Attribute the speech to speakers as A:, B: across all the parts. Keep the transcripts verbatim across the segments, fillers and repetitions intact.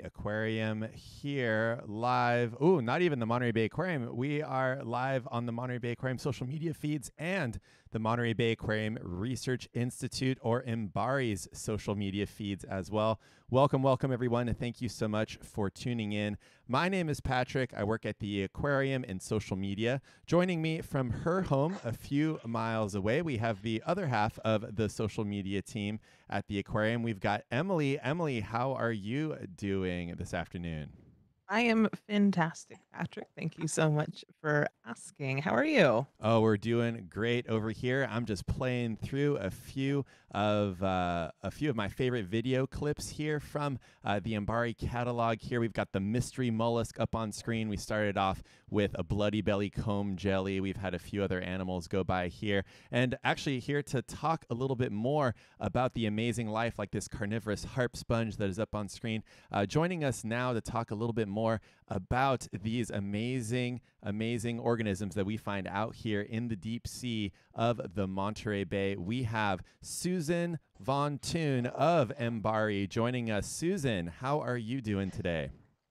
A: Aquarium here live. Oh, not even the Monterey Bay Aquarium. We are live on the Monterey Bay Aquarium social media feeds and the Monterey Bay Aquarium Research Institute, or MBARI's social media feeds as well. Welcome, welcome everyone, and thank you so much for tuning in. My name is Patrick. I work at the aquarium in social media. Joining me from her home a few miles away, we have the other half of the social media team at the aquarium. We've got Emily. Emily, how are you doing this afternoon?
B: I am fantastic, Patrick. Thank you so much for asking. How are you?
A: Oh, we're doing great over here. I'm just playing through a few of uh, a few of my favorite video clips here from uh, the MBARI catalog. Here we've got the mystery mollusk up on screen. We started off with a bloody belly comb jelly. We've had a few other animals go by here, and actually here to talk a little bit more about the amazing life, like this carnivorous harp sponge that is up on screen. Uh, joining us now to talk a little bit more about these amazing, amazing organisms that we find out here in the deep sea of the Monterey Bay. We have Susan Von Thun of MBARI joining us. Susan, how are you doing today?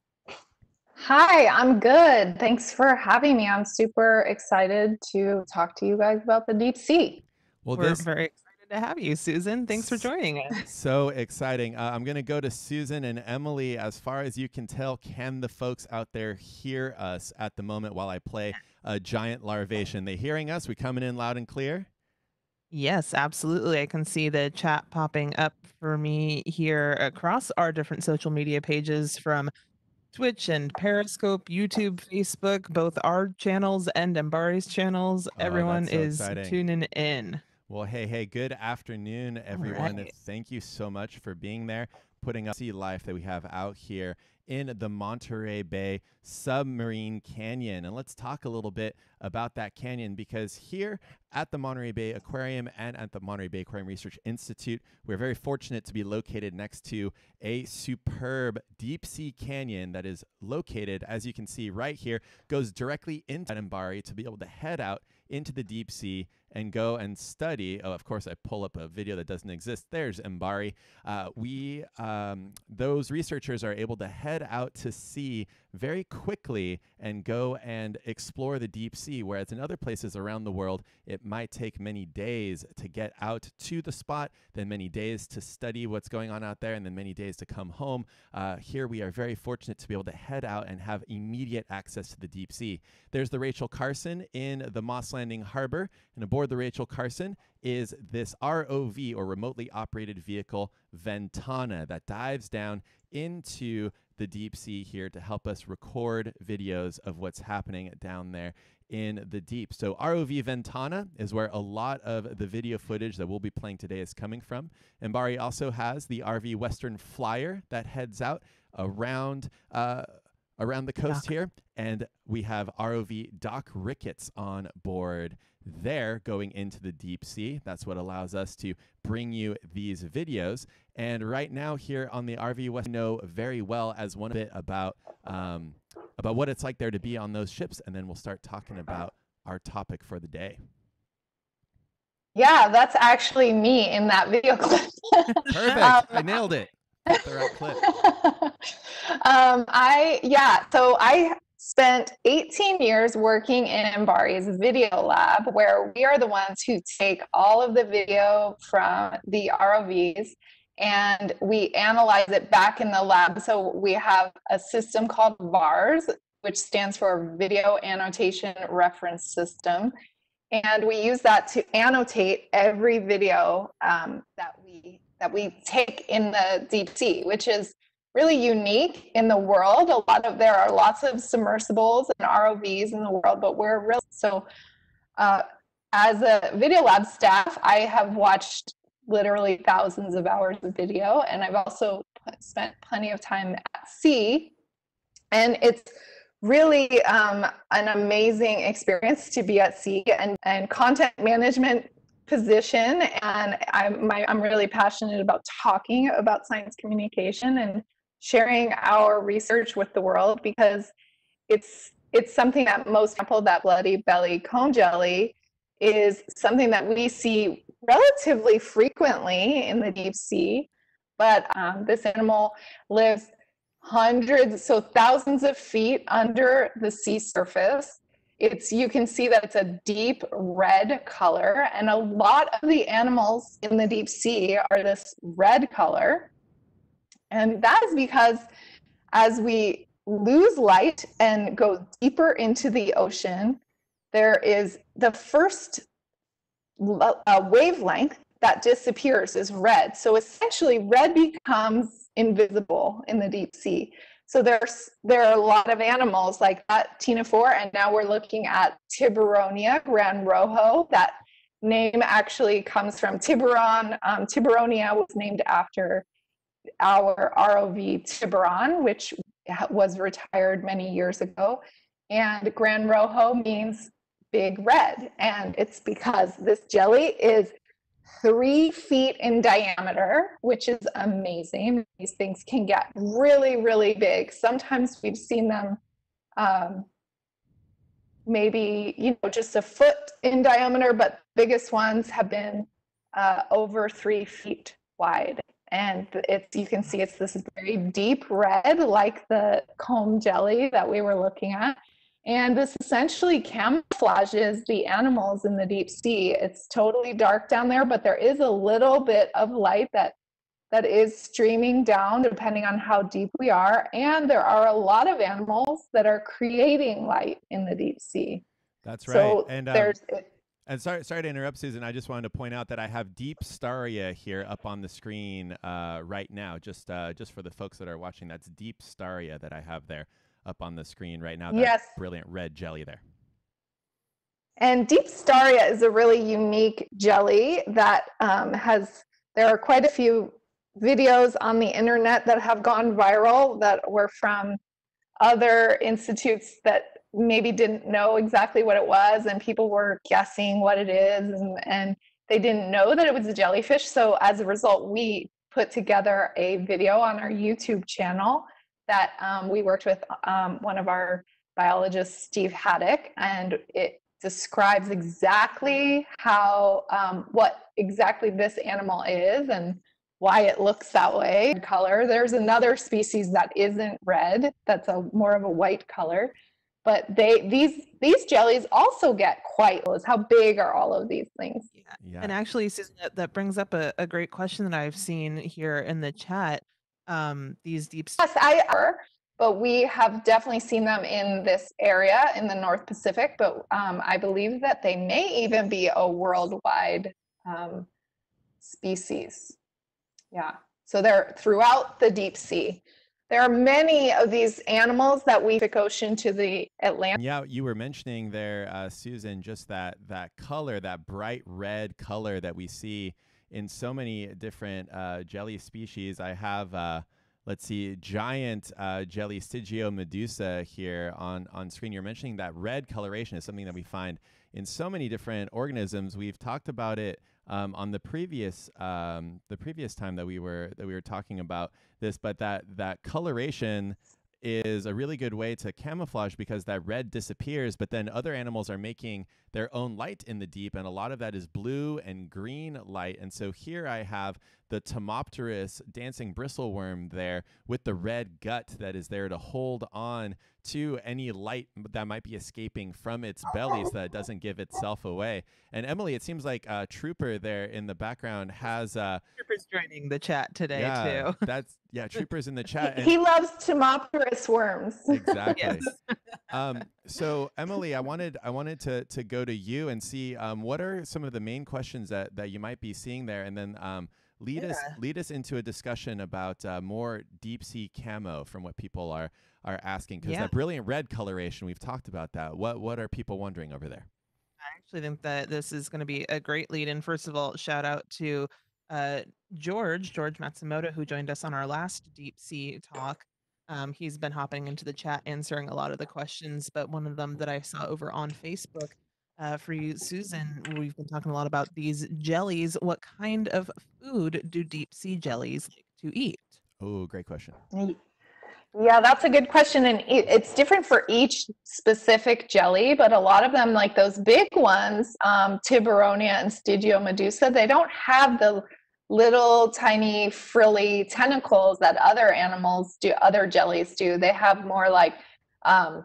C: Hi, I'm good. Thanks for having me. I'm super excited to talk to you guys about the deep sea.
B: Well, we're this... very excited to have you, Susan. Thanks for joining us.
A: So exciting. Uh, I'm going to go to Susan and Emily. As far as you can tell, can the folks out there hear us at the moment while I play a giant larvation? They hearing us? We coming in loud and clear?
B: Yes, absolutely. I can see the chat popping up for me here across our different social media pages, from Twitch and Periscope, YouTube, Facebook, both our channels and MBARI's channels. Oh, Everyone so is exciting. Tuning in.
A: Well, hey, hey, good afternoon, everyone. Right. Thank you so much for being there, putting up sea life that we have out here in the Monterey Bay Submarine Canyon. And let's talk a little bit about that canyon, because here at the Monterey Bay Aquarium and at the Monterey Bay Aquarium Research Institute, we're very fortunate to be located next to a superb deep sea canyon that is located, as you can see right here, goes directly into MBARI to be able to head out into the deep sea and go and study. Oh, of course, I pull up a video that doesn't exist. There's MBARI. Uh, we, um, those researchers are able to head out to sea very quickly and go and explore the deep sea, whereas in other places around the world, it might take many days to get out to the spot, then many days to study what's going on out there, and then many days to come home. Uh, here we are very fortunate to be able to head out and have immediate access to the deep sea. There's the Rachel Carson in the Moss Landing Harbor, and aboard the Rachel Carson is this R O V, or remotely operated vehicle, Ventana, that dives down into the deep sea here to help us record videos of what's happening down there in the deep. So R O V Ventana is where a lot of the video footage that we'll be playing today is coming from. MBARI also has the R V Western Flyer that heads out around uh, around the coast Doc. here, and we have R O V Doc Ricketts on board there going into the deep sea. That's what allows us to bring you these videos. And right now here on the R V West, I know very well as one bit about um, about what it's like there to be on those ships, and then we'll start talking about our topic for the day.
C: Yeah, that's actually me in that video clip.
A: Perfect. um, I nailed it. That's the right clip.
C: um, I yeah. So I spent eighteen years working in MBARI's video lab, where we are the ones who take all of the video from the R O Vs and we analyze it back in the lab. So we have a system called VARS, which stands for Video Annotation Reference System. And we use that to annotate every video um, that we that we take in the deep sea, which is really unique in the world. A lot of there are lots of submersibles and R O Vs in the world, but we're really so. Uh, as a video lab staff, I have watched literally thousands of hours of video, and I've also spent plenty of time at sea, and it's really um, an amazing experience to be at sea and, and content management position. And I'm, my, I'm really passionate about talking about science communication and sharing our research with the world, because it's it's something that most people, that bloody belly comb jelly, is something that we see relatively frequently in the deep sea. But um, this animal lives hundreds, so thousands of feet under the sea surface. It's, you can see that it's a deep red color, and a lot of the animals in the deep sea are this red color. And that is because as we lose light and go deeper into the ocean, there is the first uh, wavelength that disappears is red. So essentially red becomes invisible in the deep sea. So there's there are a lot of animals like that ctenophore, and now we're looking at Tiburonia gran rojo. That name actually comes from Tiburon. Um, Tiburonia was named after our R O V Tiburon, which was retired many years ago. And gran rojo means big red, and it's because this jelly is three feet in diameter, which is amazing. These things can get really, really big. Sometimes we've seen them um, maybe, you know, just a foot in diameter, but biggest ones have been uh, over three feet wide. And it's, you can see it's this very deep red, like the comb jelly that we were looking at. And this essentially camouflages the animals in the deep sea. It's totally dark down there, but there is a little bit of light that that is streaming down depending on how deep we are. And there are a lot of animals that are creating light in the deep sea.
A: That's right.
C: So
A: and um,
C: there's it,
A: and sorry, sorry to interrupt, Susan. I just wanted to point out that I have Deep Staria here up on the screen uh, right now, just uh, just for the folks that are watching. That's Deep Staria that I have there up on the screen right now. That
C: yes.
A: Brilliant red jelly there.
C: And Deep Staria is a really unique jelly that um, has, there are quite a few videos on the internet that have gone viral that were from other institutes that maybe didn't know exactly what it was, and people were guessing what it is, and, and they didn't know that it was a jellyfish. So as a result, we put together a video on our YouTube channel that um, we worked with um, one of our biologists, Steve Haddock, and it describes exactly how, um, what exactly this animal is and why it looks that way. Color. There's another species that isn't red, that's a more of a white color, but they these these jellies also get quite low. How big are all of these things?
B: Yeah. Yeah. And actually, Susan, that, that brings up a, a great question that I've seen here in the chat. Um, these deep.
C: Yes, I are, but we have definitely seen them in this area in the North Pacific. But um, I believe that they may even be a worldwide um, species. Yeah, so they're throughout the deep sea. There are many of these animals that we took ocean to the Atlantic.
A: Yeah, you were mentioning there, uh, Susan, just that that color, that bright red color that we see in so many different uh, jelly species. I have, uh, let's see, giant uh, jelly Stygiomedusa here on, on screen. You're mentioning that red coloration is something that we find in so many different organisms. We've talked about it um, on the previous um, the previous time that we were that we were talking about this, but that that coloration is a really good way to camouflage because that red disappears, but then other animals are making their own light in the deep, and a lot of that is blue and green light. And so here I have the Tomopterus dancing bristleworm there with the red gut that is there to hold on to any light that might be escaping from its belly so that it doesn't give itself away. And Emily, it seems like uh, Trooper there in the background has... Uh,
B: Trooper's joining the chat today,
A: yeah,
B: too.
A: that's, yeah, Trooper's in the chat.
C: And he loves Tomopterus worms.
A: Exactly.
B: Yes.
A: um, so, Emily, I wanted I wanted to, to go to you and see um, what are some of the main questions that, that you might be seeing there, and then um, lead, yeah. us, lead us into a discussion about uh, more deep sea camo from what people are are asking, because yeah. that brilliant red coloration, we've talked about that. What what are people wondering over there?
B: I actually think that this is going to be a great lead. And first of all, shout out to uh, George, George Matsumoto, who joined us on our last deep sea talk. Um, he's been hopping into the chat, answering a lot of the questions, but one of them that I saw over on Facebook uh, for you, Susan, we've been talking a lot about these jellies. What kind of food do deep sea jellies like to eat?
A: Oh, great question.
C: Yeah, that's a good question. And it's different for each specific jelly, but a lot of them, like those big ones, um, Tiburonia and Stygiomedusa, they don't have the little tiny frilly tentacles that other animals do, other jellies do. They have more like um,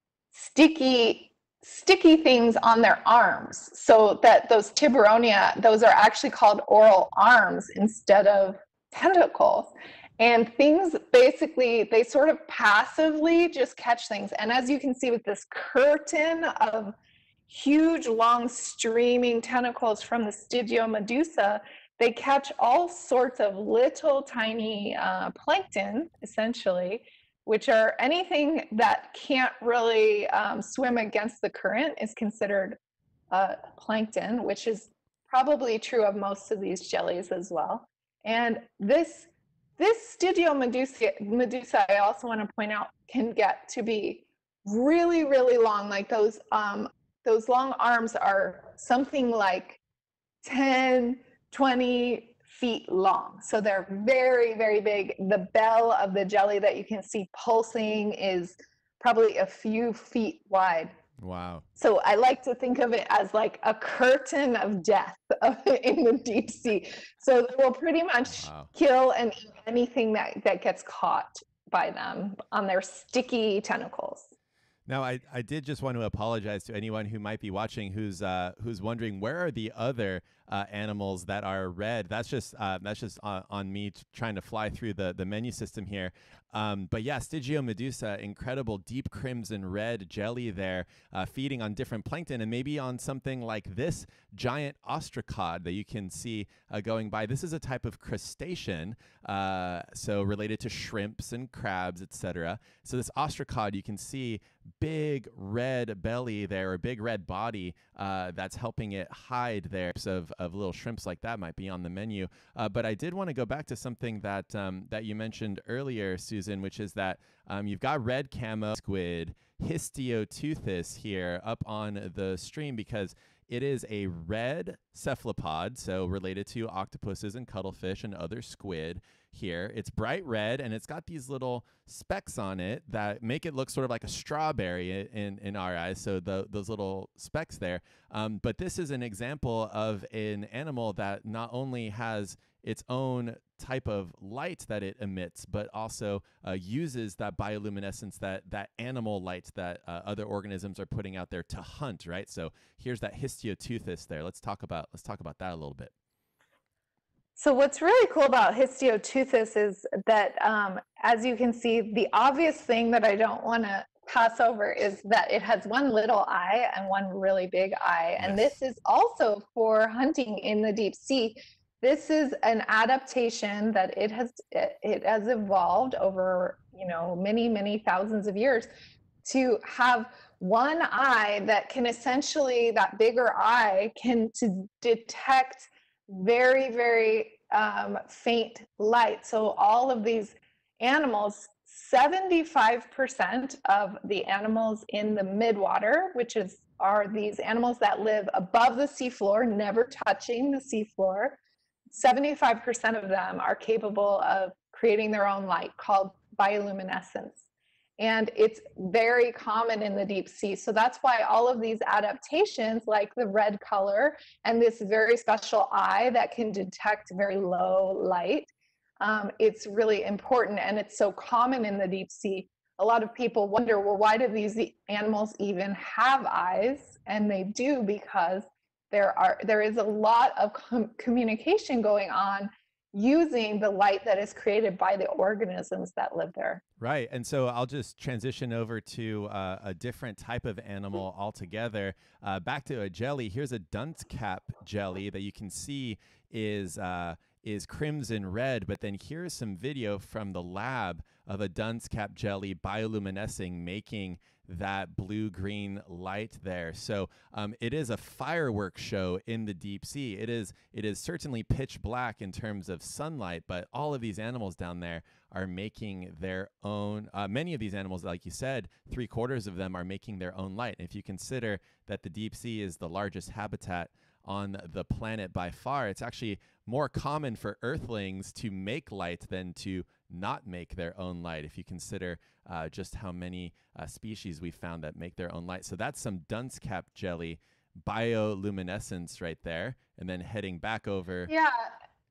C: sticky sticky things on their arms, so that those tiburonia, those are actually called oral arms instead of tentacles. And things, basically, they sort of passively just catch things. And as you can see with this curtain of huge, long, streaming tentacles from the Stygiomedusa, they catch all sorts of little tiny uh, plankton, essentially, which are anything that can't really um, swim against the current is considered uh, plankton, which is probably true of most of these jellies as well. And this this Stygiomedusa, Medusa, I also want to point out, can get to be really, really long. Like those um, those long arms are something like ten, twenty feet long. So they're very, very big. The bell of the jelly that you can see pulsing is probably a few feet wide.
A: Wow.
C: So I like to think of it as like a curtain of death in the deep sea. So they will pretty much
A: Wow.
C: kill and eat anything that, that gets caught by them on their sticky tentacles.
A: Now, I, I did just want to apologize to anyone who might be watching who's uh, who's wondering, where are the other uh, animals that are red? That's just uh, that's just on, on me t- trying to fly through the, the menu system here. Um, but yeah, Stygiomedusa, incredible deep crimson red jelly there, uh, feeding on different plankton, and maybe on something like this giant ostracod that you can see uh, going by. This is a type of crustacean, uh, so related to shrimps and crabs, et cetera. So this ostracod, you can see big red belly there, or big red body uh, that's helping it hide there. Of, of little shrimps like that might be on the menu. Uh, but I did want to go back to something that um, that you mentioned earlier, Susan, which is that um, you've got red camo squid, Histiotuthis, here up on the stream because it is a red cephalopod, so related to octopuses and cuttlefish and other squid here. It's bright red, and it's got these little specks on it that make it look sort of like a strawberry in, in our eyes, so the, those little specks there. Um, but this is an example of an animal that not only has its own type of light that it emits, but also uh, uses that bioluminescence, that that animal light that uh, other organisms are putting out there to hunt, right? So here's that Histiotuthis there. Let's talk about let's talk about that a little bit.
C: So what's really cool about Histiotuthis is that, um, as you can see, the obvious thing that I don't want to pass over is that it has one little eye and one really big eye. And
A: Yes.
C: this is also for hunting in the deep sea. This is an adaptation that it has it, it has evolved over, you know, many, many thousands of years to have one eye that can essentially, that bigger eye can to detect very, very um, faint light. So all of these animals, seventy-five percent of the animals in the midwater, which is are these animals that live above the seafloor, never touching the seafloor, seventy-five percent of them are capable of creating their own light, called bioluminescence. And it's very common in the deep sea. So that's why all of these adaptations, like the red color and this very special eye that can detect very low light, um, it's really important, and it's so common in the deep sea. A lot of people wonder, well, why do these animals even have eyes? And they do, because there are there is a lot of com- communication going on using the light that is created by the organisms that live there.
A: Right. And so I'll just transition over to uh, a different type of animal altogether. Uh, back to a jelly. Here's a dunce cap jelly that you can see is uh, is crimson red, but then here's some video from the lab of a dunce cap jelly bioluminescing, making that blue-green light there. So um, it is a fireworks show in the deep sea. It is it is certainly pitch black in terms of sunlight, but all of these animals down there are making their own, uh, many of these animals, like you said, three quarters of them are making their own light. And if you consider that the deep sea is the largest habitat on the planet by far, it's actually more common for earthlings to make light than to not make their own light, if you consider uh, just how many uh, species we found that make their own light. So that's some dunce cap jelly bioluminescence right there. And then heading back over.
C: Yeah.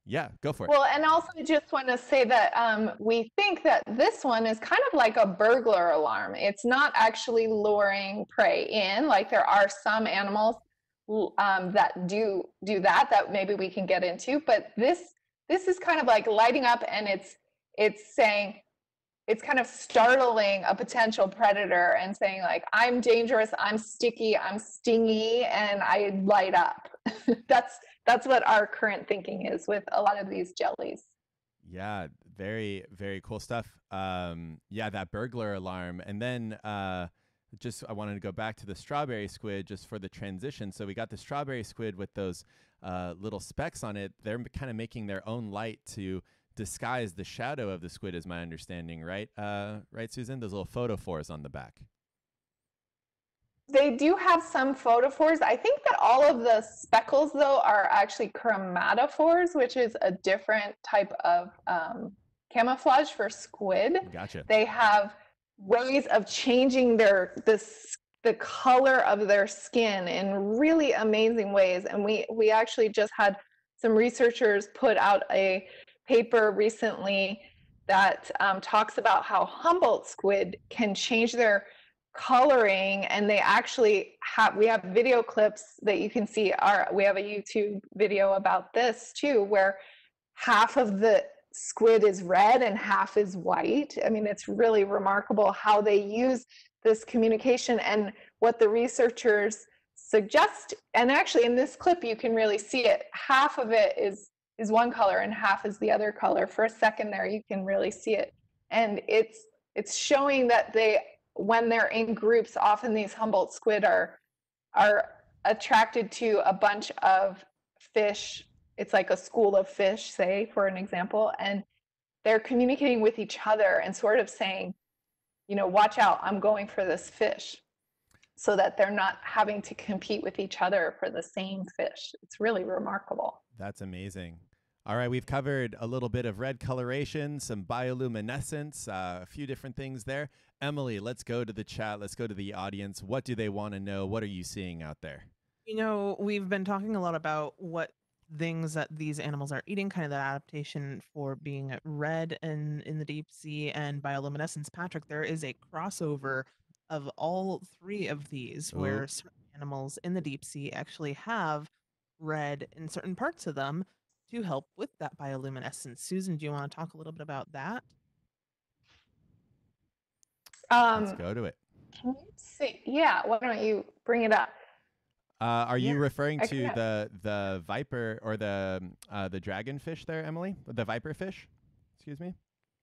A: Yeah, go for it.
C: Well, and also I just want to say that um, we think that this one is kind of like a burglar alarm. It's not actually luring prey in. Like there are some animals um, that do do that that maybe we can get into, but this this is kind of like lighting up, and it's it's saying, it's kind of startling a potential predator and saying like, I'm dangerous, I'm sticky, I'm stingy, and I light up. that's that's what our current thinking is with a lot of these jellies.
A: Yeah, very, very cool stuff. Um, yeah, that burglar alarm. And then uh, just I wanted to go back to the strawberry squid just for the transition. So we got the strawberry squid with those uh, little specks on it. They're kind of making their own light to disguise the shadow of the squid, is my understanding, right? Uh, right, Susan? Those little photophores on the back.
C: They do have some photophores. I think that all of the speckles, though, are actually chromatophores, which is a different type of um, camouflage for squid.
A: Gotcha.
C: They have ways of changing their this the color of their skin in really amazing ways. And we we actually just had some researchers put out a paper recently that um, talks about how Humboldt squid can change their coloring, and they actually have, we have video clips that you can see. Our we have a YouTube video about this too, where half of the squid is red and half is white. I mean, it's really remarkable how they use this communication, and what the researchers suggest. And actually in this clip you can really see it. Half of it is is one color and half is the other color. For a second there you can really see it, and it's it's showing that they, when they're in groups, often these Humboldt squid are are attracted to a bunch of fish. It's like a school of fish, say, for an example, and they're communicating with each other and sort of saying, you know, watch out, I'm going for this fish, so that they're not having to compete with each other for the same fish. It's really remarkable.
A: That's amazing. All right, we've covered a little bit of red coloration, some bioluminescence, uh, a few different things there. Emily, let's go to the chat. Let's go to the audience. What do they want to know? What are you seeing out there?
B: You know, we've been talking a lot about what things that these animals are eating, kind of the adaptation for being red and in the deep sea and bioluminescence. Patrick, there is a crossover of all three of these,
A: Ooh.
B: where certain animals in the deep sea actually have red in certain parts of them to help with that bioluminescence. Susan, do you want to talk a little bit about that?
C: Um,
A: Let's go to it.
C: Can you see? Yeah, why don't you bring it up?
A: Uh, are you
B: Yeah,
A: referring
C: I
A: to
C: can-
A: the the viper or the uh, the dragonfish there, Emily? The viper fish? Excuse me.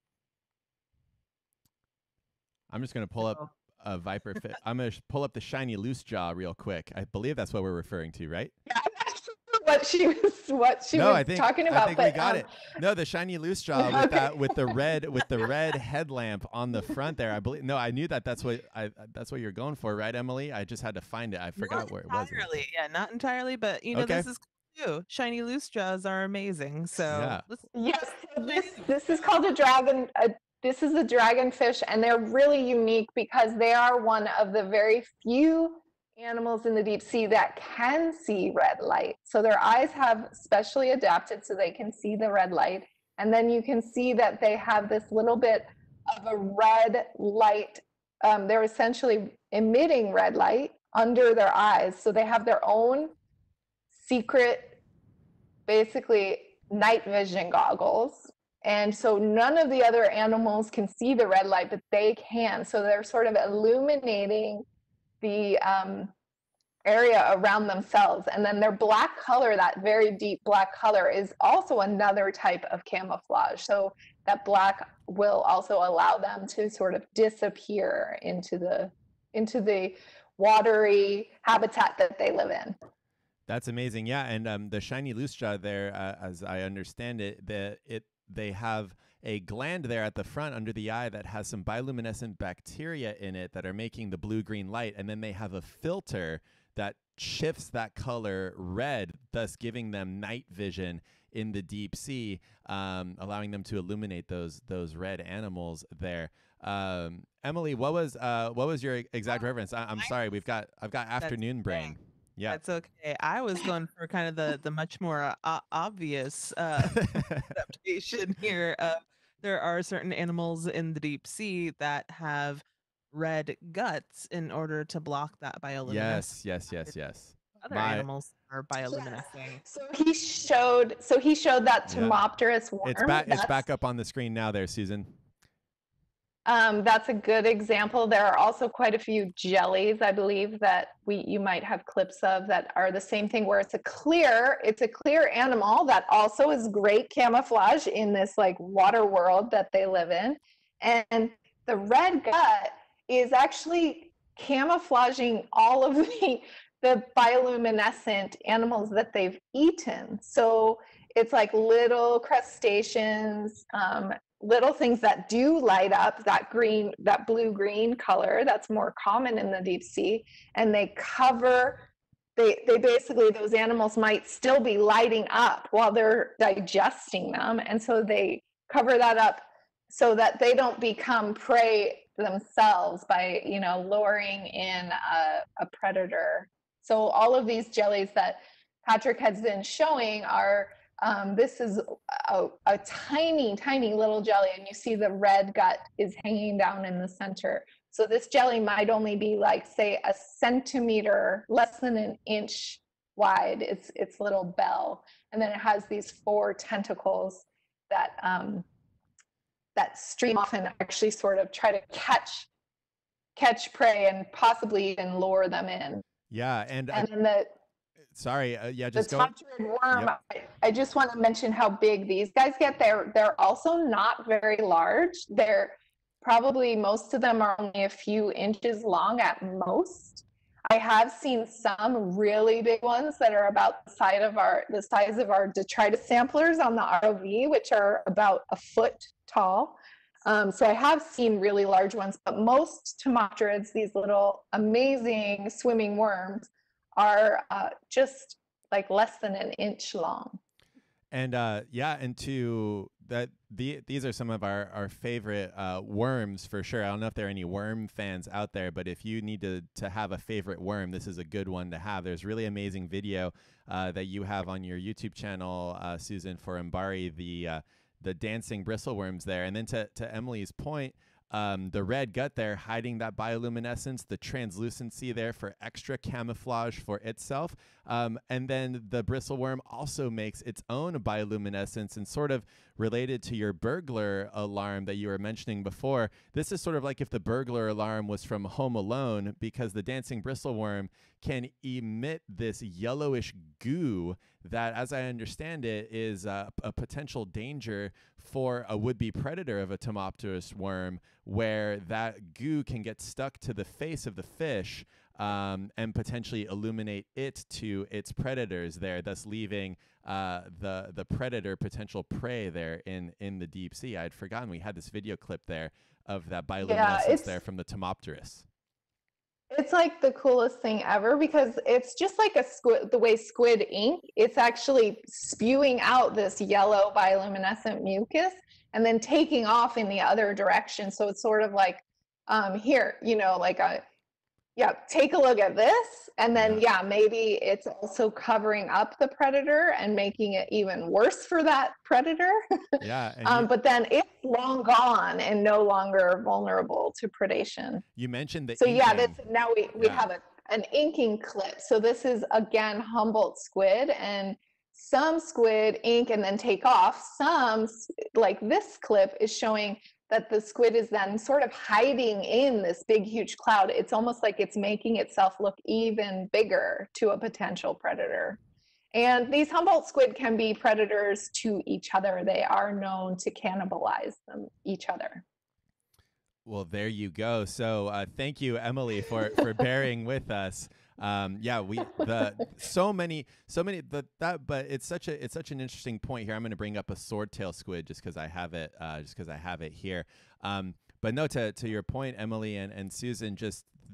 A: I'm just gonna pull up
B: So-
A: a viper fish. I'm gonna sh- pull up the shiny loose jaw real quick. I believe that's what we're referring to, right?
C: Yeah, I'm not sure what she was what she
A: no,
C: was
A: I think
C: talking about.
A: I think
C: but,
A: we got
C: um,
A: it. No, the shiny loose jaw with
C: Okay.
A: that with the red with the red headlamp on the front there. I believe. No, I knew that. That's what I. That's what you're going for, right, Emily? I just had to find it. I forgot
B: Not
A: where it was.
B: entirely. Yeah, not entirely, but you know,
A: Okay.
B: this is cool too. Shiny loose jaws are amazing. So
A: Yeah.
B: let's
C: Yes, so this this is called a dragon. A, this is a dragonfish, and they're really unique because they are one of the very few animals in the deep sea that can see red light. So their eyes have specially adapted so they can see the red light, and then you can see that they have this little bit of a red light. Um, they're essentially emitting red light under their eyes, so they have their own secret, basically night vision goggles. And so none of the other animals can see the red light, but they can. So they're sort of illuminating the um, area around themselves. And then their black color, that very deep black color, is also another type of camouflage. So that black will also allow them to sort of disappear into the into the watery habitat that they live in.
A: That's amazing. Yeah, and um, the shiny loose jaw there, uh, as I understand it, the it they have a gland there at the front under the eye that has some bioluminescent bacteria in it that are making the blue-green light, and then they have a filter that shifts that color red, thus giving them night vision in the deep sea, um, allowing them to illuminate those those red animals there. Um, Emily, what was uh, what was your exact reference? I- I'm sorry, we've got I've got afternoon brain. Yeah.
B: That's okay. I was going for kind of the the much more uh, obvious uh, adaptation here. Uh, there are certain animals in the deep sea that have red guts in order to block that bioluminescence.
A: Yes, yes, yes, yes.
B: Other
A: My
B: animals are bioluminescing.
C: So he showed so he showed that
A: yeah.
C: Tomopterus
A: It's
C: worm.
A: back it's
C: That's,
A: back up on the screen now there, Susan.
C: um, that's a good example. There are also quite a few jellies, I believe, that we you might have clips of that are the same thing, where it's a clear, it's a clear animal that also is great camouflage in this like water world that they live in. And the red gut is actually camouflaging all of the the bioluminescent animals that they've eaten. So it's like little crustaceans, um, little things that do light up that green, that blue green color that's more common in the deep sea, and they cover. They, they basically, those animals might still be lighting up while they're digesting them, and so they cover that up so that they don't become prey themselves by, you know, luring in a, a predator. So all of these jellies that Patrick has been showing are, um, this is a, a tiny, tiny little jelly, and you see the red gut is hanging down in the center. So this jelly might only be like, say, a centimeter, less than an inch wide, its its little bell, and then it has these four tentacles that um, that stream off and actually sort of try to catch catch prey and possibly even lure them in.
A: Yeah, and
C: And
A: uh,
C: then the
A: sorry, uh, yeah,
C: the
A: just go.
C: top-tiered worm,
A: Yep.
C: I, I just want to mention how big these guys get. They're they're also not very large. They're probably, most of them are only a few inches long at most. I have seen some really big ones that are about the size of our the size of our detritus samplers on the R O V, which are about a foot tall. Um, so I have seen really large ones, but most tomopterids, these little amazing swimming worms, are uh, just like less than an inch long.
A: And uh, yeah, and to that, the these are some of our our favorite uh, worms for sure. I don't know if there are any worm fans out there, but if you need to to have a favorite worm, this is a good one to have. There's really amazing video uh, that you have on your YouTube channel, uh, Susan, for MBARI, the uh, the dancing bristleworms there. And then to to Emily's point, um, the red gut there hiding that bioluminescence, the translucency there for extra camouflage for itself. Um, and then the bristleworm also makes its own bioluminescence, and sort of related to your burglar alarm that you were mentioning before. This is sort of like if the burglar alarm was from Home Alone, because the dancing bristleworm can emit this yellowish goo that, as I understand it, is uh, a potential danger for a would-be predator of a Tomopterus worm, where that goo can get stuck to the face of the fish um, and potentially illuminate it to its predators there, thus leaving uh, the the predator potential prey there in, in the deep sea. I'd forgotten we had this video clip there of that bioluminescence
C: Yeah,
A: there from the Tomopterus.
C: It's like the coolest thing ever, because it's just like a squid, the way squid ink, it's actually spewing out this yellow bioluminescent mucus and then taking off in the other direction. So it's sort of like, um, here, you know, like a, yeah, take a look at this. And then, yeah. yeah, maybe it's also covering up the predator and making it even worse for that predator.
A: Yeah.
C: um,
A: you,
C: but then it's long gone and no longer vulnerable to predation.
A: You mentioned the
C: So
A: inking.
C: yeah, this now we, we
A: Yeah.
C: have a, an inking clip. So this is again Humboldt squid, and some squid ink and then take off. Some, like this clip, is showing that the squid is then sort of hiding in this big huge cloud. It's almost like it's making itself look even bigger to a potential predator. And these Humboldt squid can be predators to each other. They are known to cannibalize them each other.
A: Well, there you go. So uh, thank you, Emily, for, for bearing with us. Um, yeah, we the so many so many the, that but it's such a it's such an interesting point here. I'm going to bring up a swordtail squid just because I have it uh, just because I have it here. Um, but no, to to your point, Emily and, and Susan, just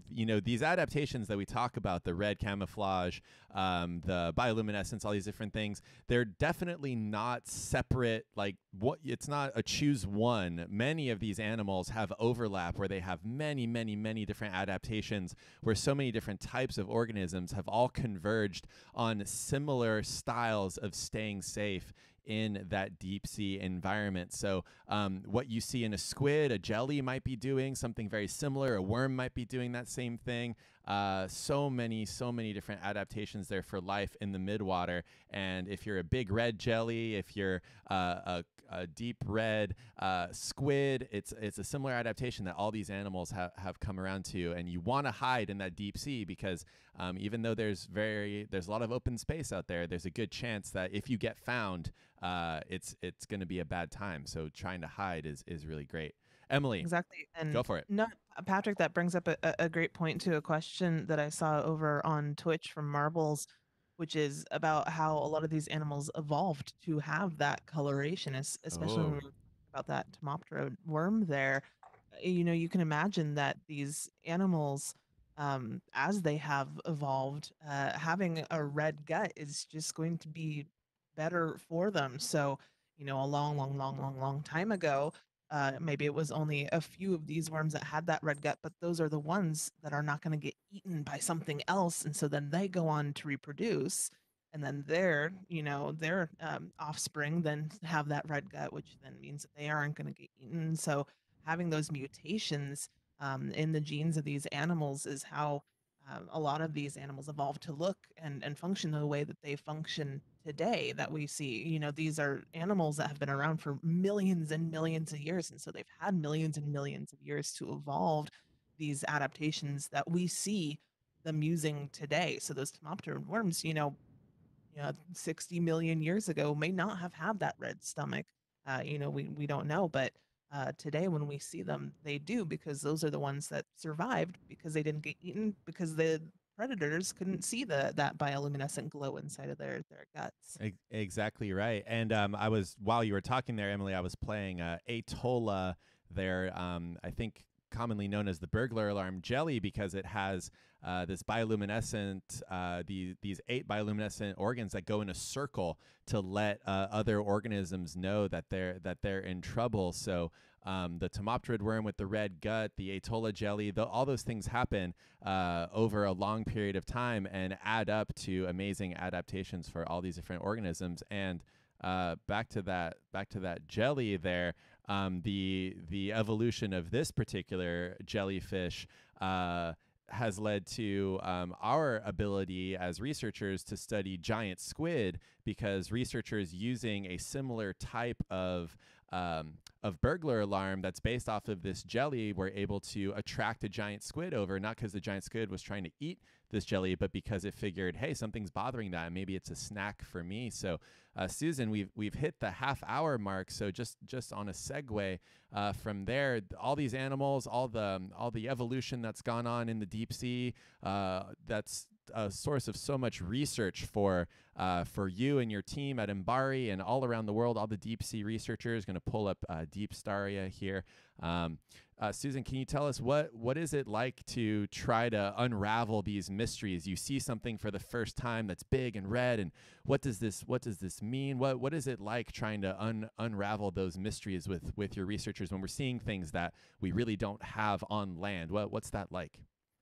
A: you know, these adaptations that we talk about, the red camouflage, um, the bioluminescence, all these different things, they're definitely not separate. Like, what, it's not a choose one. Many of these animals have overlap where they have many, many, many different adaptations, where so many different types of organisms have all converged on similar styles of staying safe in that deep sea environment. So um, what you see in a squid, a jelly might be doing something very similar. A worm might be doing that same thing. Uh, so many, so many different adaptations there for life in the midwater. And if you're a big red jelly, if you're uh, a, a deep red uh, squid, it's it's a similar adaptation that all these animals have, have come around to. And you want to hide in that deep sea because um, even though there's very there's a lot of open space out there, there's a good chance that if you get found, uh, it's it's going to be a bad time. So trying to hide is is really great. Emily,
B: exactly. And
A: go for it.
B: No, Patrick, that brings up a, a great point to a question that I saw over on Twitch from Marbles, which is about how a lot of these animals evolved to have that coloration, es- especially when
A: Oh.
B: we were talking about that Tomoptera worm there. Uh, You know, you can imagine that these animals, um, as they have evolved, uh, having a red gut is just going to be better for them. So, you know, a long, long, long, long, long time ago, uh, maybe it was only a few of these worms that had that red gut, but those are the ones that are not going to get eaten by something else. And so then they go on to reproduce. And then their, you know, their um, offspring then have that red gut, which then means that they aren't going to get eaten. So having those mutations um, in the genes of these animals is how um, a lot of these animals evolve to look and, and function the way that they function today that we see. You know, these are animals that have been around for millions and millions of years. And so they've had millions and millions of years to evolve these adaptations that we see them using today. So those Tomoptera worms, you know, you know, sixty million years ago may not have had that red stomach. Uh, you know, we, we don't know, but uh, today when we see them, they do, because those are the ones that survived because they didn't get eaten because the predators couldn't see the that bioluminescent glow inside of their their guts.
A: Ex- Exactly right. And um, I was, while you were talking there, Emily, I was playing uh, Atolla there, um, I think commonly known as the burglar alarm jelly, because it has uh, this bioluminescent, uh, the, these eight bioluminescent organs that go in a circle to let uh, other organisms know that they're that they're in trouble. So um, the Tomopterid worm with the red gut, the Atolla jelly, the, all those things happen uh, over a long period of time and add up to amazing adaptations for all these different organisms. And uh, back to that, back to that jelly there. Um, the the evolution of this particular jellyfish uh, has led to um, our ability as researchers to study giant squid, because researchers using a similar type of um, of burglar alarm that's based off of this jelly were able to attract a giant squid over, not because the giant squid was trying to eat this jelly, but because it figured, hey, something's bothering that, and maybe it's a snack for me. So uh, Susan, we've we've hit the half hour mark. So just just on a segue uh, from there, all these animals, all the all the evolution that's gone on in the deep sea, uh, that's a source of so much research for uh, for you and your team at MBARI and all around the world. All the deep sea researchers, going to pull up uh, Deep Staria here. Um, uh, Susan, can you tell us what what is it like to try to unravel these mysteries? You see something for the first time that's big and red, and what does this what does this mean? What what is it like trying to un, unravel those mysteries with with your researchers when we're seeing things that we really don't have on land? What what's that like?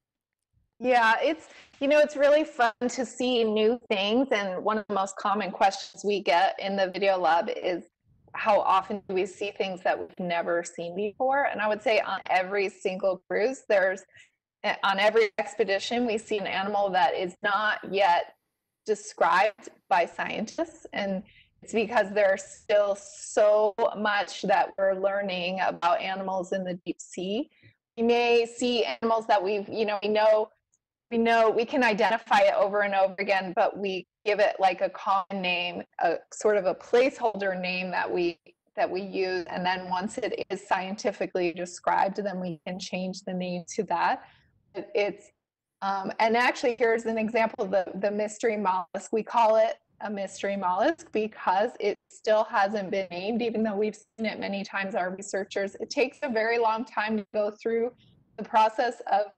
C: Yeah, it's, you know, it's really fun to see new things. And one of the most common questions we get in the video lab is, how often do we see things that we've never seen before? And I would say on every single cruise, there's, on every expedition, we see an animal that is not yet described by scientists. And it's because there's still so much that we're learning about animals in the deep sea. We may see animals that we've, you know, we know we know we can identify it over and over again, but we give it like a common name, a sort of a placeholder name that we that we use, and then once it is scientifically described, then we can change the name to that. It's um, and actually, here's an example: the the mystery mollusk. We call it a mystery mollusk because it still hasn't been named, even though we've seen it many times. Our researchers, it takes a very long time to go through the process of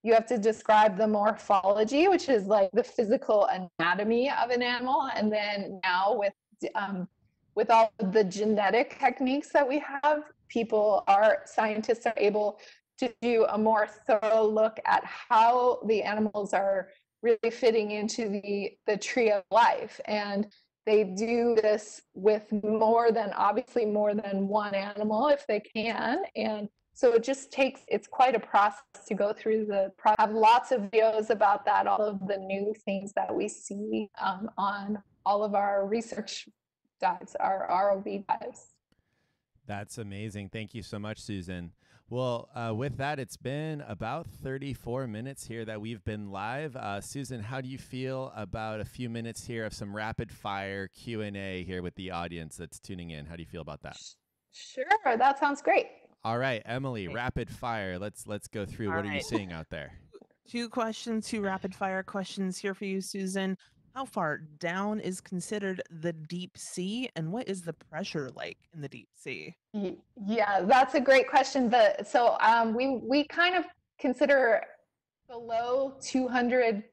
C: you have to describe the morphology, which is like the physical anatomy of an animal. And then now with um, with all of the genetic techniques that we have, people are scientists are able to do a more thorough look at how the animals are really fitting into the the tree of life. And they do this with more than obviously more than one animal if they can. And so it just takes, it's quite a process to go through the process. I have lots of videos about that, all of the new things that we see um, on all of our research dives, our R O V dives.
A: That's amazing. Thank you so much, Susan. Well, uh, with that, it's been about thirty-four minutes here that we've been live. Uh, Susan, how do you feel about a few minutes here of some rapid fire Q and A here with the audience that's tuning in? How do you feel about that?
C: Sure, that sounds great.
A: All right, Emily, rapid fire. Let's let's go through.
B: All
A: what
B: right.
A: are you seeing out there?
B: Two questions, two rapid fire questions here for you, Susan. How far down is considered the deep sea, and what is the pressure like in the deep sea?
C: Yeah, that's a great question. The so um, we we kind of consider below two hundred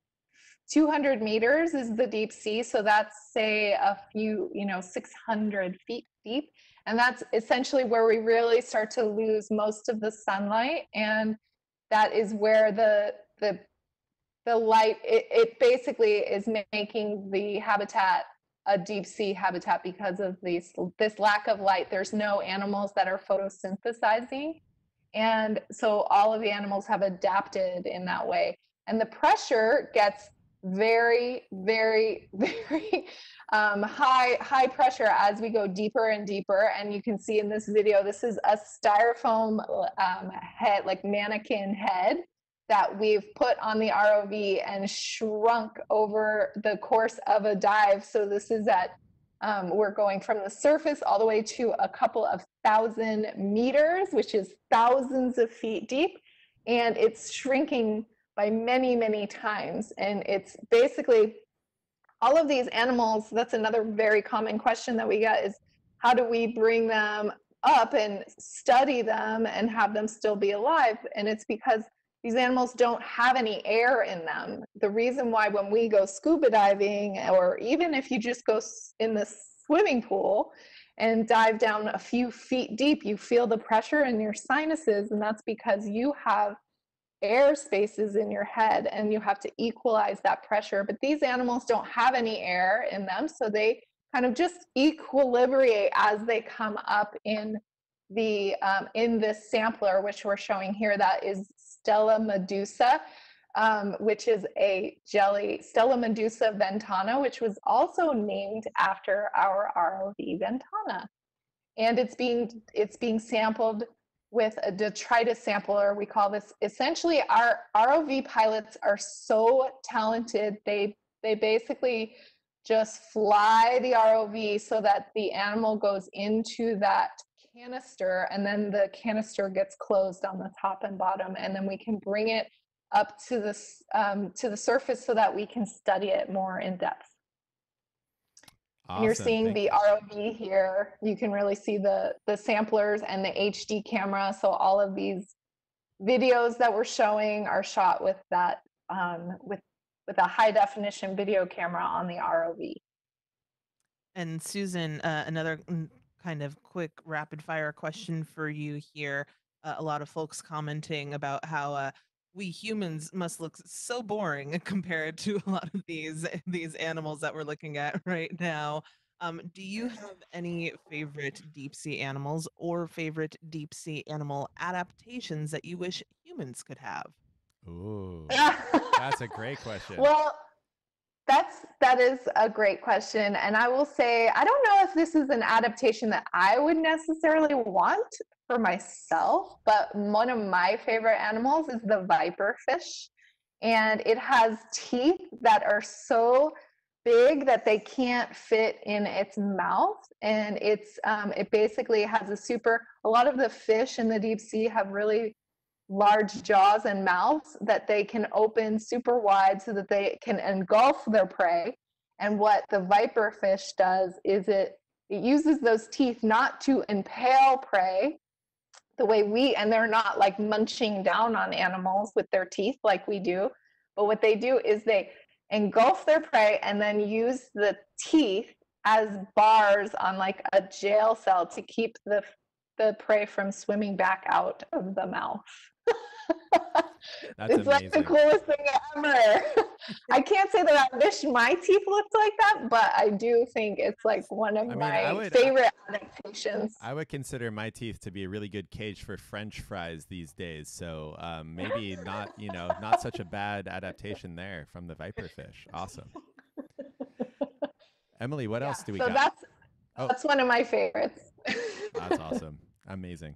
C: meters is the deep sea. So that's say a few, you know, six hundred feet deep, and that's essentially where we really start to lose most of the sunlight, and that is where the the the light, it, it basically is making the habitat a deep sea habitat because of these, this lack of light. There's no animals that are photosynthesizing. And so all of the animals have adapted in that way. And the pressure gets very, very, very um, high, high pressure as we go deeper and deeper. And you can see in this video, this is a styrofoam um, head, like mannequin head, that we've put on the R O V and shrunk over the course of a dive. So this is at, um, we're going from the surface all the way to a couple of thousand meters, which is thousands of feet deep. And it's shrinking by many, many times. And it's basically all of these animals. That's another very common question that we get is, how do we bring them up and study them and have them still be alive? And it's because these animals don't have any air in them. The reason why when we go scuba diving, or even if you just go in the swimming pool and dive down a few feet deep, you feel the pressure in your sinuses, and that's because you have air spaces in your head and you have to equalize that pressure. But these animals don't have any air in them, so they kind of just equilibrate as they come up in the um, in this sampler, which we're showing here. That is Stella Medusa, um, which is a jelly, Stella Medusa ventana, which was also named after our R O V Ventana. And it's being it's being sampled with a detritus sampler. We call this, essentially our R O V pilots are so talented. They they basically just fly the R O V so that the animal goes into that canister, and then the canister gets closed on the top and bottom, and then we can bring it up to this um, to the surface so that we can study it more in depth.
A: Awesome.
C: You're seeing
A: Thank
C: the
A: you.
C: R O V here. You can really see the the samplers and the H D camera. So all of these videos that we're showing are shot with that um, with with a high definition video camera on the R O V.
B: And Susan, uh, another mm, kind of quick rapid fire question for you here. Uh, a lot of folks commenting about how uh, we humans must look so boring compared to a lot of these these animals that we're looking at right now. Um, do you have any favorite deep sea animals or favorite deep sea animal adaptations that you wish humans could have?
A: Ooh, that's a great question.
C: Well, that's that is a great question, and I will say I don't know if this is an adaptation that I would necessarily want for myself, but one of my favorite animals is the viper fish, and it has teeth that are so big that they can't fit in its mouth, and it's um, it basically has a super. A lot of the fish in the deep sea have really large jaws and mouths that they can open super wide so that they can engulf their prey. And what the viper fish does is it it uses those teeth not to impale prey, the way we, and they're not like munching down on animals with their teeth like we do, but what they do is they engulf their prey and then use the teeth as bars on like a jail cell to keep the the prey from swimming back out of the mouth.
A: That's
C: it's
A: amazing.
C: like the coolest thing ever. I can't say that I wish my teeth looked like that, but I do think it's like one of
A: I mean,
C: my
A: I would,
C: favorite adaptations.
A: I would consider my teeth to be a really good cage for French fries these days. So um, maybe not, you know, not such a bad adaptation there from the viperfish. Awesome. Emily, what
C: Yeah,
A: else do we
C: so
A: got?
C: that's
A: Oh.
C: that's one of my favorites.
A: That's awesome. Amazing.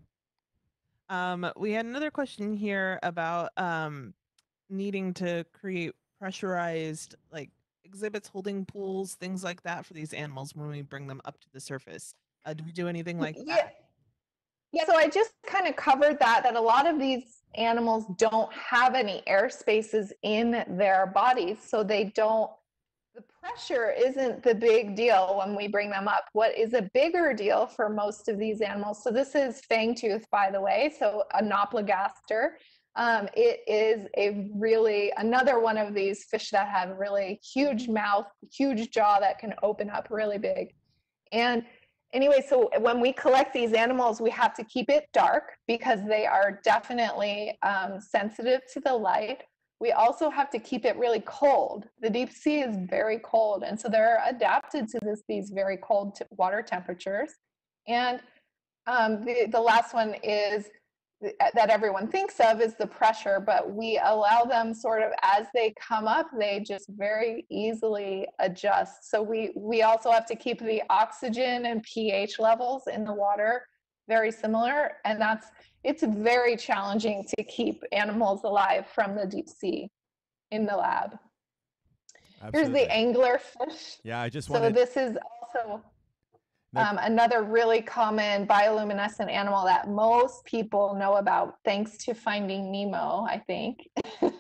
B: Um, we had another question here about um, needing to create pressurized like exhibits, holding pools, things like that for these animals when we bring them up to the surface. Uh, do we do anything like
C: Yeah.
B: that?
C: Yeah, so I just kind of covered that, that a lot of these animals don't have any air spaces in their bodies, so they don't, the pressure isn't the big deal when we bring them up. What is a bigger deal for most of these animals, so this is fangtooth, by the way, so a Noplogaster. Um, it is a really, another one of these fish that have really huge mouth, huge jaw that can open up really big. And anyway, so when we collect these animals, we have to keep it dark because they are definitely um, sensitive to the light. We also have to keep it really cold. The deep sea is very cold, and so they're adapted to this, these very cold t- water temperatures. And um, the, the last one is that everyone thinks of is the pressure, but we allow them sort of as they come up, they just very easily adjust. So we, we also have to keep the oxygen and pH levels in the water very similar. And that's, it's very challenging to keep animals alive from the deep sea in the lab.
A: Absolutely.
C: Here's the anglerfish.
A: Yeah, I just
C: so
A: wanted.
C: this is also
A: Nope.
C: Um, another really common bioluminescent animal that most people know about, thanks to Finding Nemo, I think.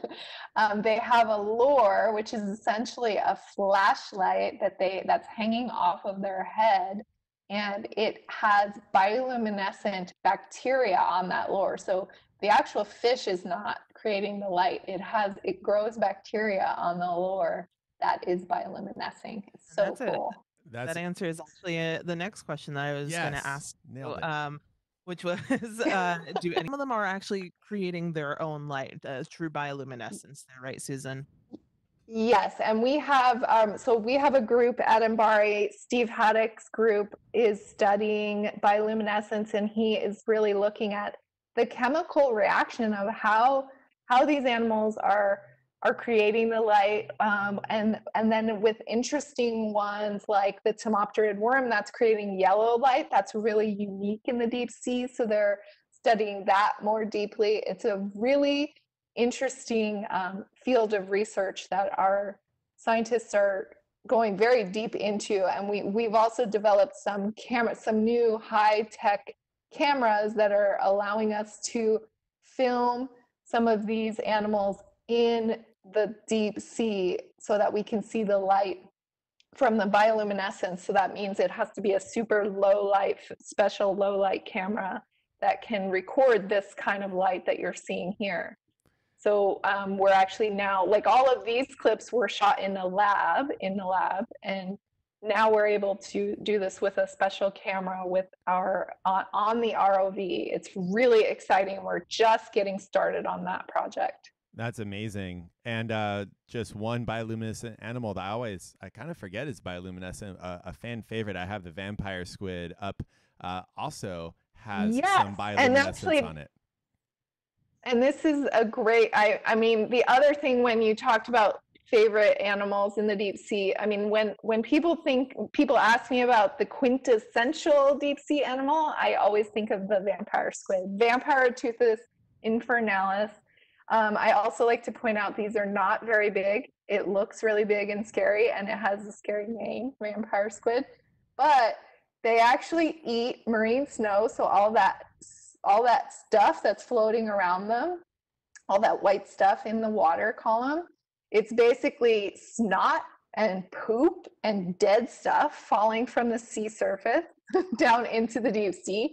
C: um, they have a lure, which is essentially a flashlight that they that's hanging off of their head, and it has bioluminescent bacteria on that lure. So the actual fish is not creating the light; it has it grows bacteria on the lure that is bioluminescing. It's so
B: That's it.
C: cool.
A: That's
B: That answer is actually uh, the next question that I was going
A: yes,
B: to ask,
A: nailed it.
B: um, which was, uh, do any of them are actually creating their own light, uh, true bioluminescence there, right, Susan?
C: Yes, and we have, um, so we have a group at MBARI, Steve Haddock's group is studying bioluminescence, and he is really looking at the chemical reaction of how how these animals are are creating the light, um, and and then with interesting ones like the tomopterid worm that's creating yellow light that's really unique in the deep sea, so they're studying that more deeply. It's a really interesting um, field of research that our scientists are going very deep into, and we we've also developed some camera some new high-tech cameras that are allowing us to film some of these animals in the deep sea so that we can see the light from the bioluminescence. So that means it has to be a super low light, special low light camera that can record this kind of light that you're seeing here. So um, we're actually now, like all of these clips were shot in a lab, in the lab, and now we're able to do this with a special camera with our on, on the R O V. It's really exciting. We're just getting started on that project.
A: That's amazing. And uh, just one bioluminescent animal that I always, I kind of forget is bioluminescent. Uh, a fan favorite, I have the vampire squid up, uh, also has
C: yes,
A: some bioluminescence
C: actually,
A: on it.
C: And this is a great, I, I mean, the other thing when you talked about favorite animals in the deep sea, I mean, when, when people think, people ask me about the quintessential deep sea animal, I always think of the vampire squid, Vampiroteuthis infernalis. Um, I also like to point out these are not very big. It looks really big and scary, and it has a scary name, vampire squid, but they actually eat marine snow, so all that all that stuff that's floating around them, all that white stuff in the water column, it's basically snot and poop and dead stuff falling from the sea surface down into the deep sea.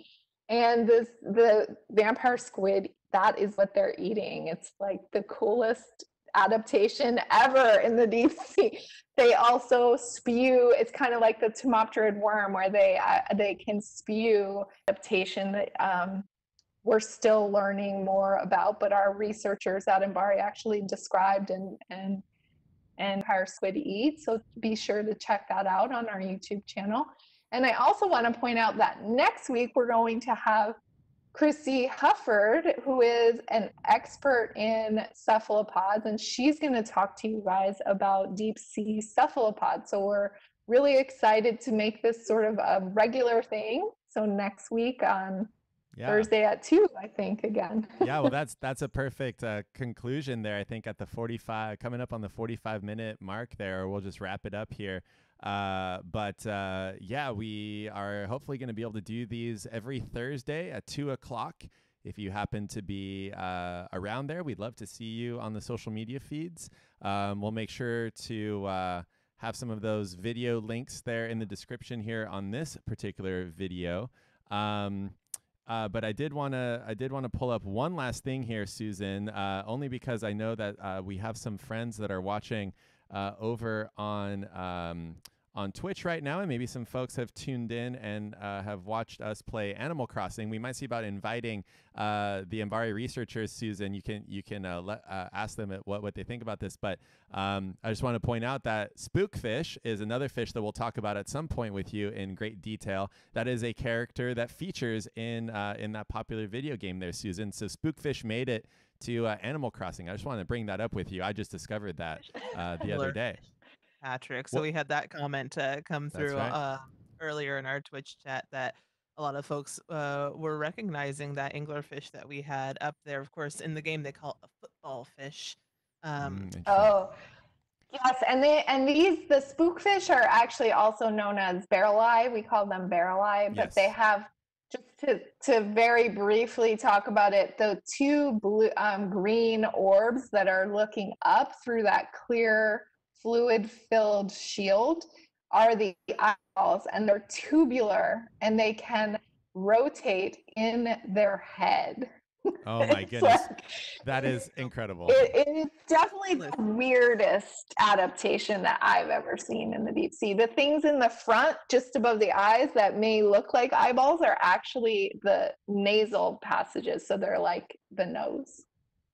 C: And this the vampire squid, that is what they're eating. It's like the coolest adaptation ever in the deep sea. They also spew. It's kind of like the tomopterid worm, where they uh, they can spew. Adaptation that um, we're still learning more about, but our researchers at MBARI actually described and and and vampire squid eat. So be sure to check that out on our YouTube channel. And I also want to point out that next week we're going to have Chrissy Hufford, who is an expert in cephalopods, and she's going to talk to you guys about deep sea cephalopods. So we're really excited to make this sort of a regular thing. So next week on yeah. Thursday at two, I think, again.
A: Yeah, well, that's that's a perfect uh, conclusion there. I think at the forty-five, coming up on the forty-five minute mark there, we'll just wrap it up here. Uh, but uh, yeah, we are hopefully going to be able to do these every Thursday at two o'clock. If you happen to be uh, around there, we'd love to see you on the social media feeds. Um, we'll make sure to uh, have some of those video links there in the description here on this particular video. Um, uh, but I did want to I did want to pull up one last thing here, Susan, uh, only because I know that uh, we have some friends that are watching uh, over on um, on Twitch right now, and maybe some folks have tuned in and uh, have watched us play Animal Crossing. We might see about inviting uh, the MBARI researchers, Susan. You can you can uh, let, uh, ask them what, what they think about this. But um, I just want to point out that spookfish is another fish that we'll talk about at some point with you in great detail. That is a character that features in uh, in that popular video game there, Susan. So spookfish made it to uh, Animal Crossing. I just want to bring that up with you. I just discovered that uh, the other day.
B: Patrick. So well, we had that comment uh, come through right. uh, earlier in our Twitch chat that a lot of folks uh, were recognizing that anglerfish that we had up there. Of course, in the game they call it a football fish. Um,
C: mm, oh, yes, and they and these the spookfish are actually also known as barrel-eye. We call them barrel-eye, but yes. they have, just to to very briefly talk about it, the two blue um, green orbs that are looking up through that clear fluid-filled shield are the eyeballs, and they're tubular, and they can rotate in their head.
A: Oh my goodness, like, that is incredible.
C: It, it is definitely the weirdest adaptation that I've ever seen in the deep sea. The things in the front, just above the eyes, that may look like eyeballs are actually the nasal passages, so they're like the nose.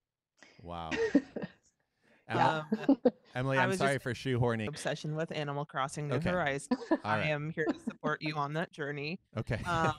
A: Wow.
B: Yeah.
A: Um, Emily, I'm sorry for shoehorning.
B: Obsession with Animal Crossing New
A: Okay.
B: Horizons. I
A: right.
B: am here to support you on that journey.
A: Okay.
B: Um,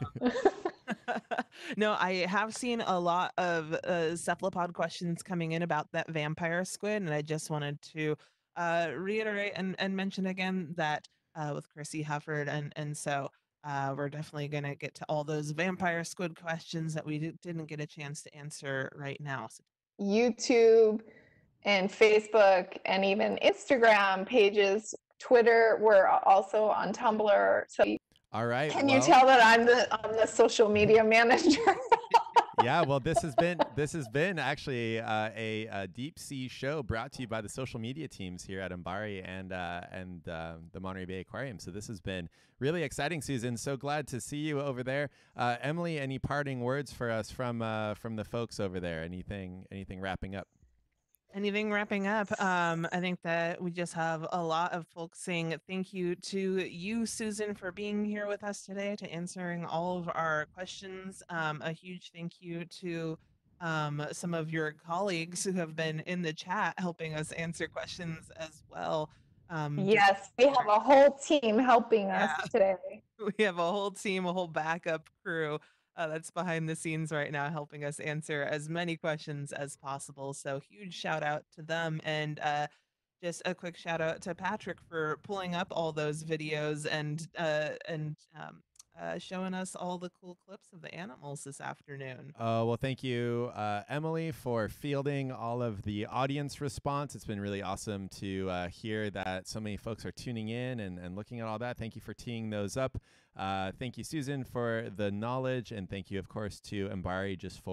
B: no, I have seen a lot of uh, cephalopod questions coming in about that vampire squid, and I just wanted to uh, reiterate and, and mention again that uh, with Chrissy Hufford, and and so uh, we're definitely going to get to all those vampire squid questions that we d- didn't get a chance to answer right now. So
C: YouTube and Facebook and even Instagram pages, Twitter, we're also on Tumblr. So
A: all right.
C: Can
A: well,
C: you tell that I'm the I'm the social media manager?
A: Yeah, well, this has been this has been actually uh, a, a deep sea show brought to you by the social media teams here at MBARI and uh, and uh, the Monterey Bay Aquarium. So this has been really exciting, Susan. So glad to see you over there. Uh, Emily, any parting words for us from uh, from the folks over there? Anything anything wrapping up?
B: Anything wrapping up? Um, I think that we just have a lot of folks saying thank you to you, Susan, for being here with us today, to answering all of our questions. Um, a huge thank you to um, some of your colleagues who have been in the chat helping us answer questions as well. Um,
C: yes, we have a whole team helping us
B: yeah.
C: today.
B: We have a whole team, a whole backup crew Uh, that's behind the scenes right now, helping us answer as many questions as possible. So huge shout out to them. And uh, just a quick shout out to Patrick for pulling up all those videos and uh, and um, uh, showing us all the cool clips of the animals this afternoon.
A: Uh, well, thank you, uh, Emily, for fielding all of the audience response. It's been really awesome to uh, hear that so many folks are tuning in and, and looking at all that. Thank you for teeing those up. Uh, thank you, Susan, for the knowledge. And thank you, of course, to MBARI just for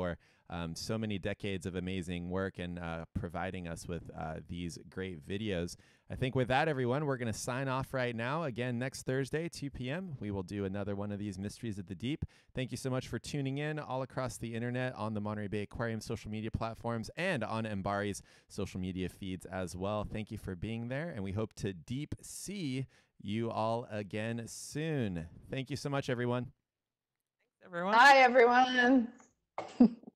A: um, so many decades of amazing work and uh, providing us with uh, these great videos. I think with that, everyone, we're going to sign off right now. Again, next Thursday, two p m, we will do another one of these Mysteries of the Deep. Thank you so much for tuning in all across the internet on the Monterey Bay Aquarium social media platforms and on MBARI's social media feeds as well. Thank you for being there, and we hope to deep see you all again soon. Thank you so much, everyone.
B: Everyone.
C: Bye, everyone.